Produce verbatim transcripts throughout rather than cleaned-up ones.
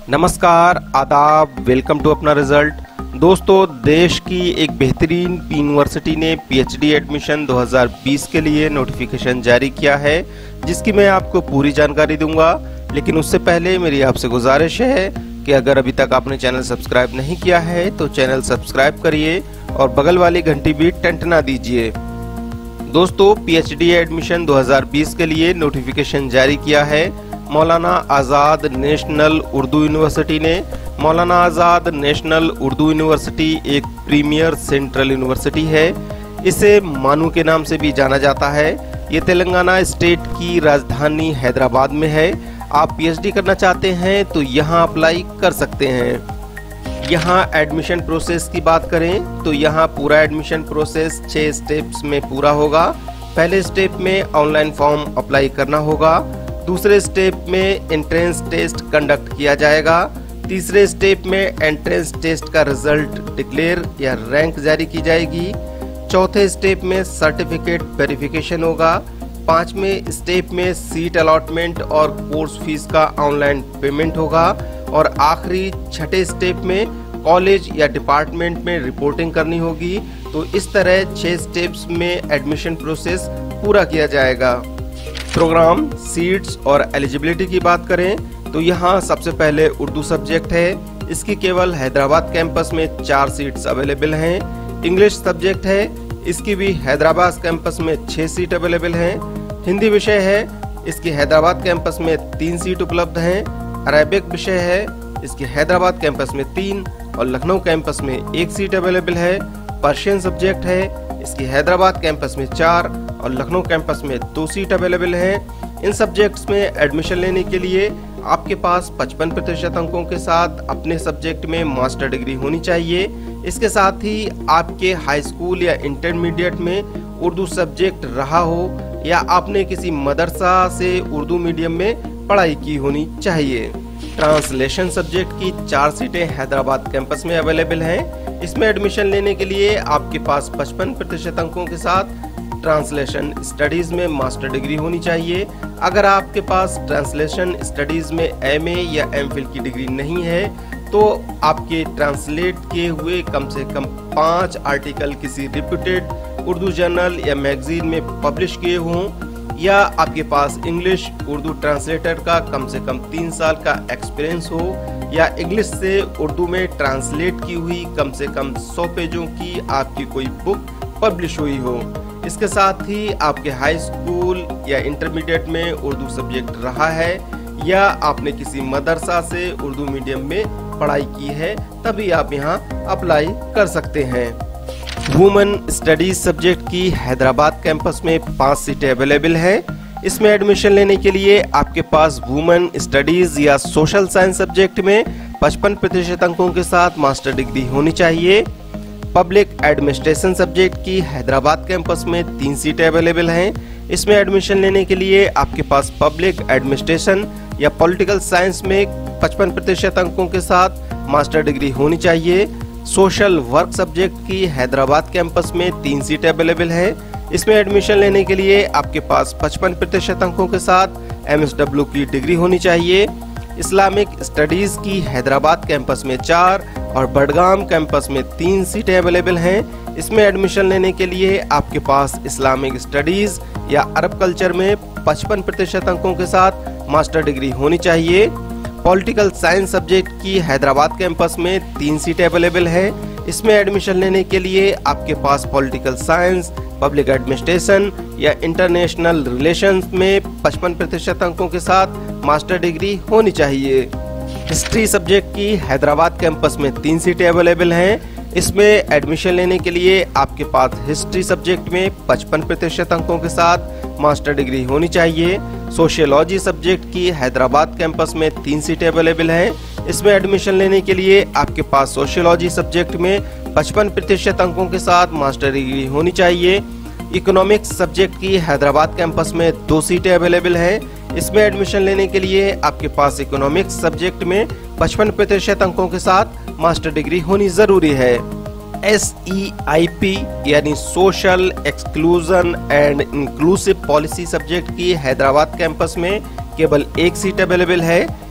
नमस्कार, आदाब, welcome to अपना रिजल्ट। दोस्तों, देश की एक बेहतरीन यूनिवर्सिटी ने पीएचडी एडमिशन दो हज़ार बीस के लिए नोटिफिकेशन जारी किया है, जिसकी मैं आपको पूरी जानकारी दूंगा। लेकिन उससे पहले मेरी आपसे गुजारिश है कि अगर अभी तक आपने चैनल सब्सक्राइब नहीं किया है तो चैनल सब्सक्राइब करिए और बगल वाली घंटी भी टंटना दीजिए। दोस्तों, पीएचडी एडमिशन दो हज़ार बीस के लिए नोटिफिकेशन जारी किया है मौलाना आज़ाद नेशनल उर्दू यूनिवर्सिटी ने। मौलाना आज़ाद नेशनल उर्दू यूनिवर्सिटी एक प्रीमियर सेंट्रल यूनिवर्सिटी है। इसे मानू के नाम से भी जाना जाता है। ये तेलंगाना स्टेट की राजधानी हैदराबाद में है। आप पीएचडी करना चाहते हैं तो यहाँ अप्लाई कर सकते हैं। यहाँ एडमिशन प्रोसेस की बात करें तो यहाँ पूरा एडमिशन प्रोसेस छः स्टेप्स में पूरा होगा। पहले स्टेप में ऑनलाइन फॉर्म अप्लाई करना होगा। दूसरे स्टेप में एंट्रेंस टेस्ट कंडक्ट किया जाएगा। तीसरे स्टेप में एंट्रेंस टेस्ट का रिजल्ट डिक्लेयर या रैंक जारी की जाएगी। चौथे स्टेप में सर्टिफिकेट वेरिफिकेशन होगा। पांचवें स्टेप में सीट अलॉटमेंट और कोर्स फीस का ऑनलाइन पेमेंट होगा। और आखिरी छठे स्टेप में कॉलेज या डिपार्टमेंट में रिपोर्टिंग करनी होगी। तो इस तरह छह स्टेप्स में एडमिशन प्रोसेस पूरा किया जाएगा। प्रोग्राम, सीट्स और एलिजिबिलिटी की बात करें तो यहाँ सबसे पहले उर्दू सब्जेक्ट है। इसकी केवल हैदराबाद कैंपस में चार सीट्स अवेलेबल हैं। इंग्लिश सब्जेक्ट है, इसकी भी हैदराबाद कैंपस में छह सीट अवेलेबल हैं। हिंदी विषय है, इसकी हैदराबाद कैंपस में तीन सीट उपलब्ध हैं। अरेबिक विषय है, इसकी हैदराबाद कैंपस में तीन और लखनऊ कैंपस में एक सीट अवेलेबल है। पर्शियन सब्जेक्ट है, इसकी हैदराबाद कैंपस में चार और लखनऊ कैंपस में दो सीट अवेलेबल हैं। इन सब्जेक्ट्स में एडमिशन लेने के लिए आपके पास पचपन प्रतिशत अंकों के साथ अपने सब्जेक्ट में मास्टर डिग्री होनी चाहिए। इसके साथ ही आपके हाई स्कूल या इंटरमीडिएट में उर्दू सब्जेक्ट रहा हो या आपने किसी मदरसा से उर्दू मीडियम में पढ़ाई की होनी चाहिए। ट्रांसलेशन सब्जेक्ट की चार सीटें हैदराबाद कैंपस में अवेलेबल हैं। इसमें एडमिशन लेने के लिए आपके पास पचपन प्रतिशत अंकों के साथ ट्रांसलेशन स्टडीज में मास्टर डिग्री होनी चाहिए। अगर आपके पास ट्रांसलेशन स्टडीज में एमए या एमफिल की डिग्री नहीं है तो आपके ट्रांसलेट किए हुए कम से कम पाँच आर्टिकल किसी रिप्यूटेड उर्दू जर्नल या मैगजीन में पब्लिश किए हों या आपके पास इंग्लिश उर्दू ट्रांसलेटर का कम से कम तीन साल का एक्सपीरियंस हो या इंग्लिश से उर्दू में ट्रांसलेट की हुई कम से कम सौ पेजों की आपकी कोई बुक पब्लिश हुई हो। इसके साथ ही आपके हाई स्कूल या इंटरमीडिएट में उर्दू सब्जेक्ट रहा है या आपने किसी मदरसा से उर्दू मीडियम में पढ़ाई की है, तभी आप यहाँ अप्लाई कर सकते हैं। वुमेन स्टडीज सब्जेक्ट की हैदराबाद कैंपस में पांच सीटें अवेलेबल हैं। इसमें एडमिशन लेने के लिए आपके पास वुमेन स्टडीज या सोशल साइंस सब्जेक्ट में पचपन प्रतिशत अंकों के साथ मास्टर डिग्री होनी चाहिए। पब्लिक एडमिनिस्ट्रेशन सब्जेक्ट की हैदराबाद कैंपस में तीन सीटें अवेलेबल हैं। इसमें एडमिशन लेने के लिए आपके पास पब्लिक एडमिनिस्ट्रेशन या पॉलिटिकल साइंस में पचपन प्रतिशत अंकों के साथ मास्टर डिग्री होनी चाहिए। सोशल वर्क सब्जेक्ट की हैदराबाद कैंपस में तीन सीटें अवेलेबल है। इसमें एडमिशन लेने के लिए आपके पास पचपन प्रतिशत अंकों के साथ एमएसडब्ल्यू की डिग्री होनी चाहिए। इस्लामिक स्टडीज की हैदराबाद कैंपस में चार और बडगाम कैंपस में तीन सीटें अवेलेबल हैं। इसमें एडमिशन लेने के लिए आपके पास इस्लामिक स्टडीज या अरब कल्चर में पचपन प्रतिशत अंकों के साथ मास्टर डिग्री होनी चाहिए। पॉलिटिकल साइंस सब्जेक्ट की हैदराबाद कैंपस में तीन सीटें अवेलेबल है। इसमें एडमिशन लेने के लिए आपके पास पॉलिटिकल साइंस, पब्लिक एडमिनिस्ट्रेशन या इंटरनेशनल रिलेशंस में पचपन प्रतिशत अंकों के साथ मास्टर डिग्री होनी चाहिए। हिस्ट्री सब्जेक्ट की हैदराबाद कैंपस में तीन सीटें अवेलेबल हैं। इसमें एडमिशन लेने के लिए आपके पास हिस्ट्री सब्जेक्ट में पचपन प्रतिशत अंकों के साथ मास्टर डिग्री होनी चाहिए। सोशियोलॉजी सब्जेक्ट की हैदराबाद कैंपस में तीन सीटें अवेलेबल हैं। इसमें एडमिशन लेने के लिए आपके पास सोशियोलॉजी सब्जेक्ट में पचपन प्रतिशत अंकों के साथ मास्टर डिग्री होनी चाहिए। इकोनॉमिक्स सब्जेक्ट की हैदराबाद कैंपस में दो सीटें अवेलेबल हैं। इसमें एडमिशन लेने के लिए आपके पास इकोनॉमिक्स सब्जेक्ट में पचपन प्रतिशत अंकों के साथ मास्टर डिग्री होनी जरूरी है। एस ई आई पी यानी social exclusion and inclusive policy subject की हैदराबाद कैंपस में केवल एक सीट अवेलेबल है।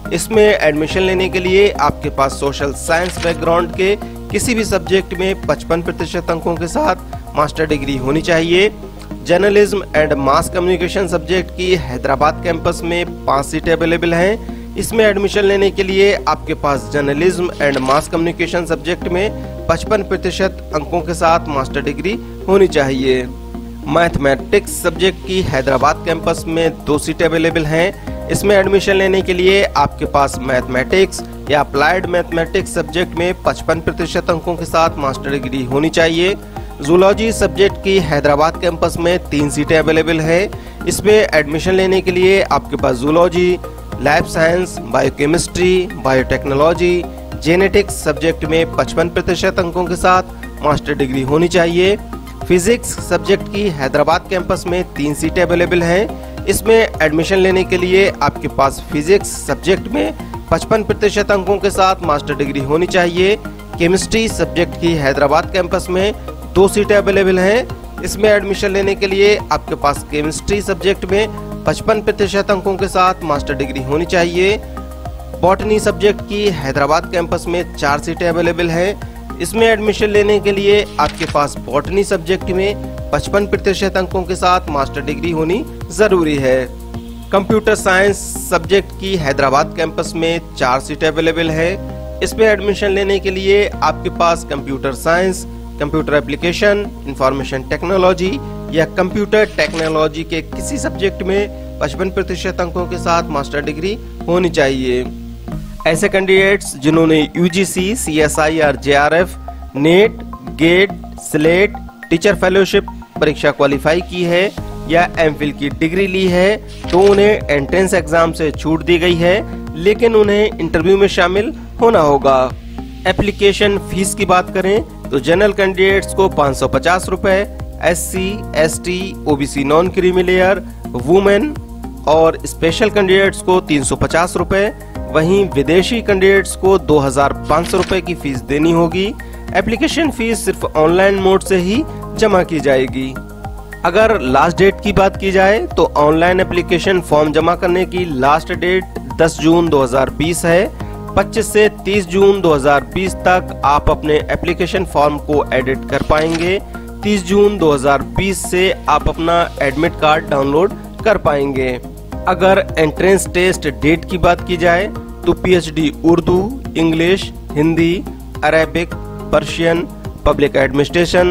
इसमें एडमिशन लेने के लिए आपके पास सोशल साइंस बैकग्राउंड के किसी भी सब्जेक्ट में पचपन प्रतिशत अंकों के साथ मास्टर डिग्री होनी चाहिए। Journalism and mass communication subject की हैदराबाद कैंपस में पांच सीटें अवेलेबल हैं। इसमें एडमिशन लेने के लिए आपके पास journalism and mass communication subject में पचपन प्रतिशत अंकों के साथ मास्टर डिग्री होनी चाहिए। मैथमेटिक्स सब्जेक्ट की हैदराबाद कैंपस में दो सीटें अवेलेबल हैं। इसमें एडमिशन लेने के लिए आपके पास मैथमेटिक्स या अप्लाइड मैथमेटिक्स सब्जेक्ट में पचपन प्रतिशत अंकों के साथ मास्टर डिग्री होनी चाहिए। जूलॉजी सब्जेक्ट की हैदराबाद कैंपस में तीन सीटें अवेलेबल है। इसमें एडमिशन लेने के लिए आपके पास zoology, lab science, biochemistry, biotechnology, genetics subject में पचपन प्रतिशत अंकों के साथ मास्टर डिग्री होनी चाहिए। फिजिक्स सब्जेक्ट की हैदराबाद कैंपस में तीन सीटें अवेलेबल हैं। इसमें एडमिशन लेने के लिए आपके पास फिजिक्स सब्जेक्ट में पचपन प्रतिशत अंकों के साथ मास्टर डिग्री होनी चाहिए। केमिस्ट्री सब्जेक्ट की हैदराबाद कैंपस में दो सीटें अवेलेबल हैं। इसमें एडमिशन लेने के लिए आपके पास केमिस्ट्री सब्जेक्ट में पचपन प्रतिशत अंकों के साथ मास्टर डिग्री होनी चाहिए। बॉटनी सब्जेक्ट की हैदराबाद कैंपस में चार सीटें अवेलेबल हैं। इसमें एडमिशन लेने के लिए आपके पास बॉटनी सब्जेक्ट में पचपन प्रतिशत अंकों के साथ मास्टर डिग्री होनी जरूरी है। कंप्यूटर साइंस सब्जेक्ट की हैदराबाद कैंपस में चार सीटें अवेलेबल है। इसमें एडमिशन लेने के लिए आपके पास computer science, computer application, information technology या कंप्यूटर टेक्नोलॉजी के किसी सब्जेक्ट में पचपन प्रतिशत अंकों के साथ मास्टर डिग्री होनी चाहिए। ऐसे कैंडिडेट्स जिन्होंने UGC, CSIR, JRF, NET, GATE, SLET, teacher fellowship परीक्षा क्वालिफाई की है या एमफिल की डिग्री ली है तो उन्हें एंट्रेंस एग्जाम से छूट दी गई है, लेकिन उन्हें इंटरव्यू में शामिल होना होगा। एप्लीकेशन फीस की बात करें तो जनरल कैंडिडेट्स को पाँच सौ पचास रुपए, SC, ST, OBC non creamy layer, women और स्पेशल कैंडिडेट्स को तीन सौ पचास रुपए, वहीं विदेशी कैंडिडेट्स को दो हजार पाँच सौ रुपए की फीस देनी होगी। एप्लीकेशन फीस सिर्फ ऑनलाइन मोड से ही जमा की जाएगी। अगर लास्ट डेट की बात की जाए तो ऑनलाइन एप्लीकेशन फॉर्म जमा करने की लास्ट डेट दस जून दो हजार बीस है। पच्चीस से तीस जून दो हजार बीस तक आप अपने एप्लीकेशन फॉर्म को एडिट कर पाएंगे। तीस जून दो हजार बीस से आप अपना एडमिट कार्ड डाउनलोड कर पाएंगे। अगर एंट्रेंस टेस्ट डेट की बात की जाए तो PhD Urdu, English, Hindi, Arabic, Persian, public administration,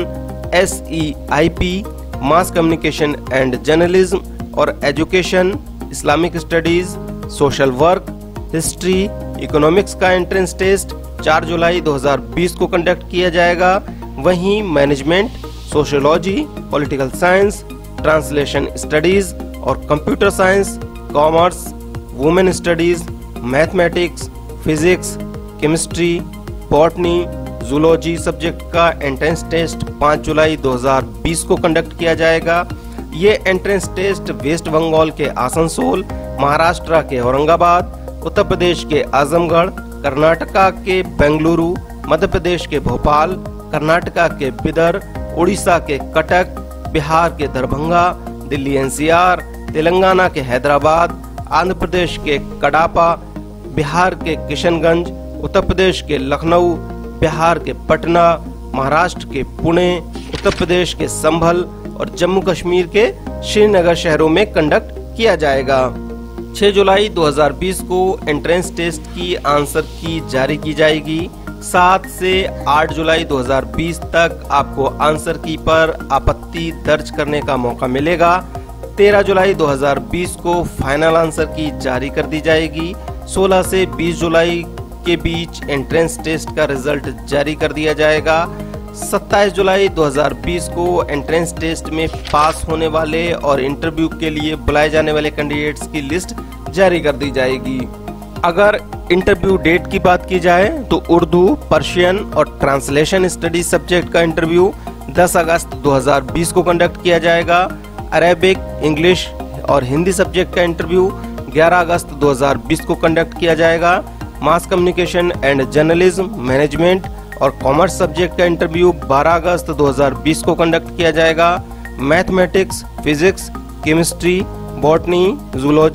SEIP, mass communication and journalism और education, Islamic studies, social work, history, economics का एंट्रेंस टेस्ट चार जुलाई दो हजार बीस को कंडक्ट किया जाएगा। वहीं management, sociology, political science, translation studies और computer science, commerce, women studies, mathematics, physics, chemistry, botany, zoology subject का एंट्रेंस टेस्ट पाँच जुलाई दो हजार बीस को कंडक्ट किया जाएगा। ये एंट्रेंस टेस्ट वेस्ट बंगाल के आसनसोल, महाराष्ट्र के औरंगाबाद, उत्तर प्रदेश के आजमगढ़, कर्नाटका के बेंगलुरु, मध्य प्रदेश के भोपाल, कर्नाटका के बिदर, उड़ीसा के कटक, बिहार के दरभंगा, दिल्ली एनसीआर, तेलंगाना के हैदराबाद, आंध्र प्रदेश के कडापा, बिहार के किशनगंज, उत्तर प्रदेश के लखनऊ, बिहार के पटना, महाराष्ट्र के पुणे, उत्तर प्रदेश के संभल और जम्मू कश्मीर के श्रीनगर शहरों में कंडक्ट किया जाएगा। छह जुलाई दो हजार बीस को एंट्रेंस टेस्ट की आंसर की जारी की जाएगी। सात से आठ जुलाई दो हजार बीस तक आपको आंसर की पर आपत्ति दर्ज करने का मौका मिलेगा। तेरह जुलाई दो हजार बीस को फाइनल आंसर की जारी कर दी जाएगी। सोलह से बीस जुलाई के बीच एंट्रेंस टेस्ट का रिजल्ट जारी कर दिया जाएगा। सत्ताईस जुलाई दो हजार बीस को एंट्रेंस टेस्ट में पास होने वाले और इंटरव्यू के लिए बुलाए जाने वाले कैंडिडेट्स की लिस्ट जारी कर दी जाएगी। अगर इंटरव्यू डेट की बात की जाए तो उर्दू, पर्शियन और ट्रांसलेशन स्टडीज सब्जेक्ट का इंटरव्यू दस अगस्त दो हजार बीस को कंडक्ट किया जाएगा। अरेबिक, इंग्लिश और हिंदी सब्जेक्ट का इंटरव्यू ग्यारह अगस्त दो हजार बीस को कंडक्ट किया जाएगा। Mass communication and journalism, management और कॉमर्स सब्जेक्ट का इंटरव्यू बारह अगस्त दो हजार बीस को कंडक्ट किया जाएगा। Mathematics, physics, chemistry, botany, zoology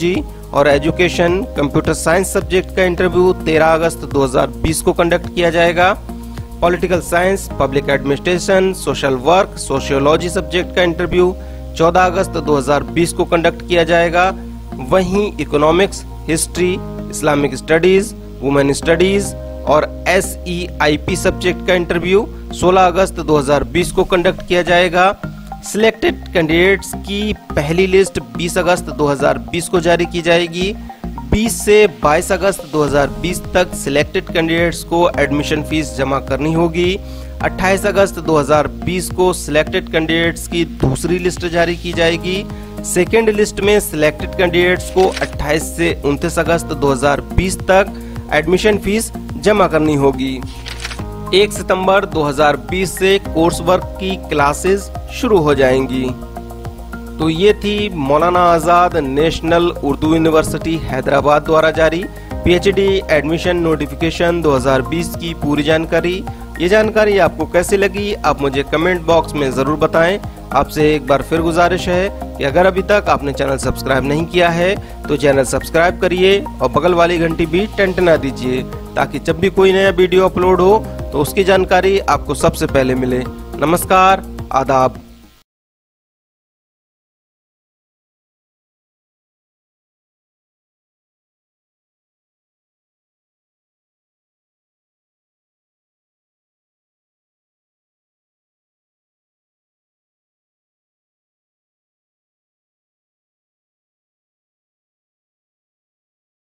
और एजुकेशन कंप्यूटर साइंस सब्जेक्ट का इंटरव्यू तेरह अगस्त दो हज़ार बीस को कंडक्ट किया जाएगा। Political science, public administration, social work, sociology subject का इंटरव्यू चौदह अगस्त दो हज़ार बीस को कंडक्ट किया जाएगा। वहीं economics, history, Islamic studies, women studies और S E I P subject का इंटरव्यू सोलह अगस्त दो हज़ार बीस को कंडक्ट किया जाएगा। सिलेक्टेड कैंडिडेट्स की पहली लिस्ट बीस अगस्त दो हज़ार बीस को जारी की जाएगी। बीस से बाईस अगस्त दो हज़ार बीस तक सिलेक्टेड कैंडिडेट्स को एडमिशन फीस जमा करनी होगी। अट्ठाईस अगस्त दो हज़ार बीस को सिलेक्टेड कैंडिडेट्स की दूसरी लिस्ट जारी की जाएगी। सेकेंड लिस्ट में सिलेक्टेड कैंडिडेट्स को अट्ठाईस से उनतीस अगस्त दो हज़ार बीस तक एडमिशन फीस जमा करनी होगी। एक सितंबर दो हज़ार बीस से कोर्स वर्क की क्लासेस शुरू हो जाएंगी। तो ये थी मौलाना आज़ाद नेशनल उर्दू यूनिवर्सिटी हैदराबाद द्वारा जारी पीएचडी एडमिशन नोटिफिकेशन दो हज़ार बीस की पूरी जानकारी। ये जानकारी आपको कैसी लगी आप मुझे कमेंट बॉक्स में ज़रूर बताएं। आपसे एक बार फिर गुजारिश है कि अगर अभी तक आपने चैनल सब्सक्राइब नहीं किया है तो चैनल सब्सक्राइब करिए और बगल वाली घंटी भी टंटना दीजिए, ताकि जब भी कोई नया वीडियो अपलोड हो तो उसकी जानकारी आपको सबसे पहले मिले। नमस्कार, आदाब।